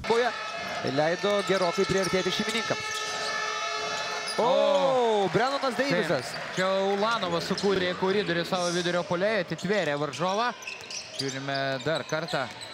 Boje leido gerokai priartėti šeimininkams. Brennonas Deivisas. Čia Ulanovas sukūrė koridorių savo vidurio puolėje, atitvėrė varžovą. Žiūrime dar kartą.